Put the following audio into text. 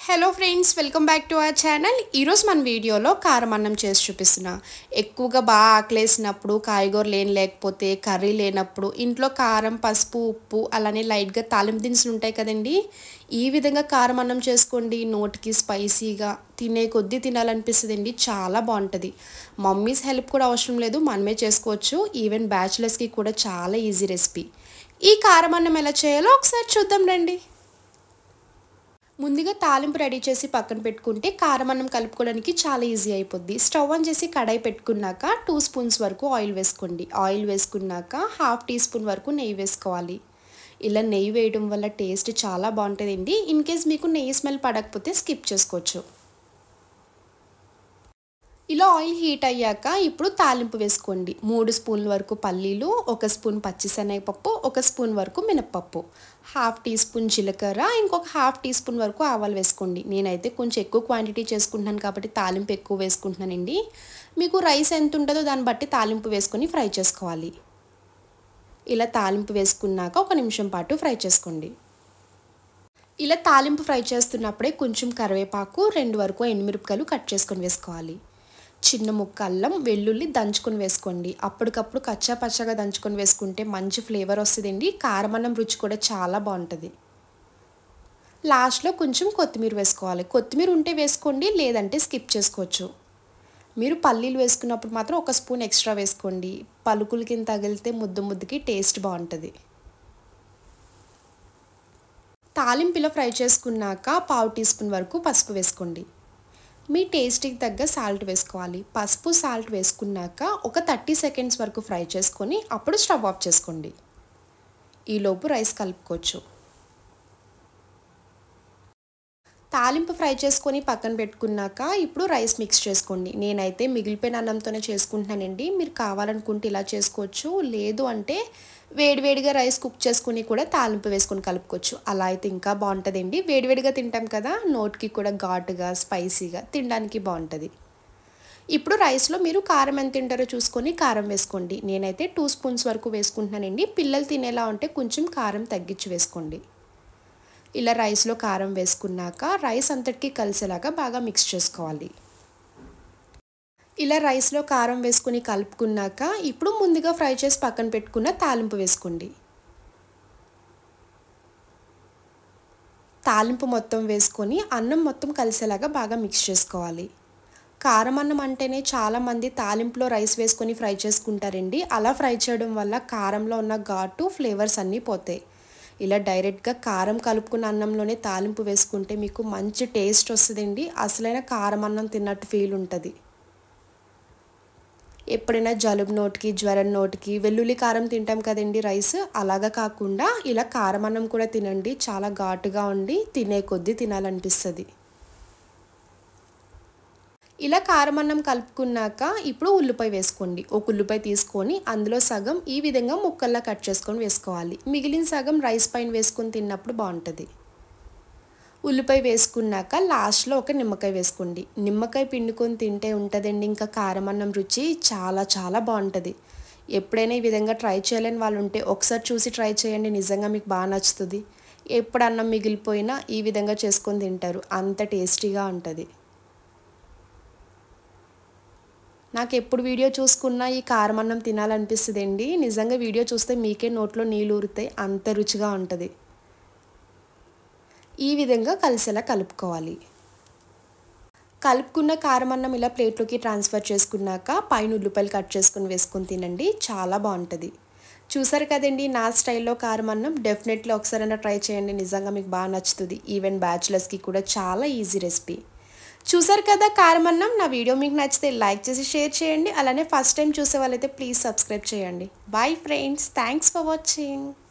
Hello friends, welcome back to our channel. ఈరోజు మన వీడియోలో కారం అన్నం చేసి చూపిస్తున్నా. ఎక్కువగా బాగా ఆకలేసినప్పుడు, కాయగూరలు ఏం లేకపోతే, కర్రీ లేనప్పుడు ఇంట్లో కారం, పసుపు, ఉప్పు అలానే లైట్గా తాలింపు దినుసులు ఉంటాయి కదండి. ఈ విధంగా కారం అన్నం చేసుకోండి. నోటికి స్పైసీగా తినే కొద్దీ తినాలనిపిస్తుందండి. చాలా బాగుంటుంది. మమ్మీస్ హెల్ప్ కూడా అవసరం లేదు, మనమే చేసుకోవచ్చు. ఈవెన్ బ్యాచులర్స్కి కూడా చాలా ఈజీ రెసిపీ. ఈ కారం అన్నం ఎలా చేయాలో ఒకసారి చూద్దాం రండి. ముందుగా తాలింపు రెడీ చేసి పక్కన పెట్టుకుంటే కారం అన్నం కలుపుకోవడానికి చాలా ఈజీ అయిపోద్ది. స్టవ్ ఆన్ చేసి కడాయి పెట్టుకున్నాక 2 స్పూన్స్ వరకు ఆయిల్ వేసుకోండి. ఆయిల్ వేసుకున్నాక 1/2 టీ స్పూన్ వరకు నెయ్యి వేసుకోవాలి. ఇలా నెయ్యి వేయడం వల్ల టేస్ట్ చాలా బాగుంటుందండి. ఇన్ కేస్ మీకు నెయ్యి స్మెల్ పడకపోతే స్కిప్ చేసుకోవచ్చు. ఇలా ఆయిల్ హీట్ అయ్యాక ఇప్పుడు తాలింపు వేసుకోండి. 3 స్పూన్ల వరకు పల్లీలు, 1 స్పూన్ పచ్చిశనగపప్పు, 1 స్పూన్ వరకు మినప్పప్పు, 1/2 టీ స్పూన్ జీలకర్ర, ఇంకొక 1/2 టీ స్పూన్ వరకు ఆవాలు వేసుకోండి. నేనైతే కొంచెం ఎక్కువ క్వాంటిటీ చేసుకుంటున్నాను కాబట్టి తాలింపు ఎక్కువ వేసుకుంటున్నానండి. మీకు రైస్ ఎంత ఉంటుందో దాన్ని బట్టి తాలింపు వేసుకొని ఫ్రై చేసుకోవాలి. ఇలా తాలింపు వేసుకున్నాక 1 నిమిషం పాటు ఫ్రై చేసుకోండి. ఇలా తాలింపు ఫ్రై చేస్తున్నప్పుడే కొంచెం కరివేపాకు, 2 వరకు ఎండుమిరపకాయలు కట్ చేసుకొని వేసుకోవాలి. చిన్న ముక్క అల్లం, వెల్లుల్లి దంచుకొని వేసుకోండి. అప్పటికప్పుడు కచ్చా పచ్చగా దంచుకొని వేసుకుంటే మంచి ఫ్లేవర్ వస్తుందండి. కారం అన్నం రుచి కూడా చాలా బాగుంటుంది. లాస్ట్లో కొంచెం కొత్తిమీర వేసుకోవాలి. కొత్తిమీర ఉంటే వేసుకోండి, లేదంటే స్కిప్ చేసుకోవచ్చు. మీరు పల్లీలు వేసుకున్నప్పుడు మాత్రం 1 స్పూన్ ఎక్స్ట్రా వేసుకోండి. పలుకుల కింద తగిలితే ముద్దకి టేస్ట్ బాగుంటుంది. తాలింపులో ఫ్రై చేసుకున్నాక 1/2 టీ స్పూన్ వరకు పసుపు వేసుకోండి. మీ టేస్ట్కి తగ్గ సాల్ట్ వేసుకోవాలి. పసుపు, సాల్ట్ వేసుకున్నాక ఒక 30 సెకండ్స్ వరకు ఫ్రై చేసుకొని అప్పుడు స్టవ్ ఆఫ్ చేసుకోండి. ఈలోపు రైస్ కలుపుకోవచ్చు. తాలింపు ఫ్రై చేసుకొని పక్కన పెట్టుకున్నాక ఇప్పుడు రైస్ మిక్స్ చేసుకోండి. నేనైతే మిగిలిపోయిన అన్నంతోనే చేసుకుంటున్నానండి. మీరు కావాలనుకుంటే ఇలా చేసుకోవచ్చు, లేదు అంటే వేడివేడిగా రైస్ కుక్ చేసుకుని కూడా తాలింపు వేసుకొని కలుపుకోవచ్చు. అలా అయితే ఇంకా బాగుంటుందండి. వేడివేడిగా తింటాం కదా, నోటికి కూడా ఘాటుగా స్పైసీగా తినడానికి బాగుంటుంది. ఇప్పుడు రైస్లో మీరు కారం ఎంత తింటారో చూసుకొని కారం వేసుకోండి. నేనైతే 2 స్పూన్స్ వరకు వేసుకుంటున్నానండి. పిల్లలు తినేలా ఉంటే కొంచెం కారం తగ్గించి వేసుకోండి. ఇలా రైస్లో కారం వేసుకున్నాక రైస్ అంతటికీ కలిసేలాగా బాగా మిక్స్ చేసుకోవాలి. ఇలా రైస్లో కారం వేసుకుని కలుపుకున్నాక ఇప్పుడు ముందుగా ఫ్రై చేసి పక్కన పెట్టుకున్న తాలింపు వేసుకోండి. తాలింపు మొత్తం వేసుకొని అన్నం మొత్తం కలిసేలాగా బాగా మిక్స్ చేసుకోవాలి. కారం అన్నం అంటేనే చాలామంది తాలింపులో రైస్ వేసుకొని ఫ్రై చేసుకుంటారండి. అలా ఫ్రై చేయడం వల్ల కారంలో ఉన్న ఘాటు ఫ్లేవర్స్ అన్నీ పోతాయి. ఇలా డైరెక్ట్గా కారం కలుపుకున్న అన్నంలోనే తాలింపు వేసుకుంటే మీకు మంచి టేస్ట్ వస్తుందండి. అసలైన కారం అన్నం తిన్నట్టు ఫీల్ ఉంటుంది. ఎప్పుడైనా జలుబు నోటికి, జ్వరం నోటికి వెల్లుల్లి కారం తింటాం కదండి రైస్, అలాగా కాకుండా ఇలా కారం అన్నం కూడా తినండి. చాలా ఘాటుగా ఉండి తినే కొద్దీ తినాలనిపిస్తుంది. ఇలా కారం అన్నం కలుపుకున్నాక ఇప్పుడు ఉల్లిపాయ వేసుకోండి. ఒక ఉల్లిపాయ తీసుకొని అందులో సగం ఈ విధంగా ముక్కల్లా కట్ చేసుకొని వేసుకోవాలి. మిగిలిన సగం రైస్ పైన వేసుకొని తిన్నప్పుడు బాగుంటుంది. ఉల్లిపాయ వేసుకున్నాక లాస్ట్లో ఒక నిమ్మకాయ వేసుకోండి. నిమ్మకాయ పిండుకొని తింటే ఉంటుందండి ఇంకా కారం అన్నం రుచి చాలా చాలా బాగుంటుంది. ఎప్పుడైనా ఈ విధంగా ట్రై చేయలేని వాళ్ళు ఉంటే ఒకసారి చూసి ట్రై చేయండి. నిజంగా మీకు బాగా నచ్చుతుంది. ఎప్పుడు అన్నం మిగిలిపోయినా ఈ విధంగా చేసుకొని తింటారు. అంత టేస్టీగా ఉంటుంది. నాకు ఎప్పుడు వీడియో చూసుకున్నా ఈ కారం అన్నం తినాలనిపిస్తుందండి. నిజంగా వీడియో చూస్తే మీకే నోట్లో నీళ్ళు ఊరుతాయి, అంత రుచిగా ఉంటుంది. ఈ విధంగా కలిసేలా కలుపుకోవాలి. కలుపుకున్న కారం అన్నం ఇలా ప్లేట్లోకి ట్రాన్స్ఫర్ చేసుకున్నాక పైన ఉల్లిపాయలు కట్ చేసుకుని వేసుకొని తినండి. చాలా బాగుంటుంది. చూసారు కదండి నా స్టైల్లో కారం అన్నం. డెఫినెట్లీ ఒకసారైనా ట్రై చేయండి. నిజంగా మీకు బాగా నచ్చుతుంది. ఈవెన్ బ్యాచులర్స్కి కూడా చాలా ఈజీ రెసిపీ. చూసారు కదా కారం అన్నం. నా వీడియో మీకు నచ్చితే లైక్ చేసి షేర్ చేయండి. అలానే ఫస్ట్ టైం చూసే వాళ్ళైతే ప్లీజ్ సబ్స్క్రైబ్ చేయండి. Bye friends, thanks for watching.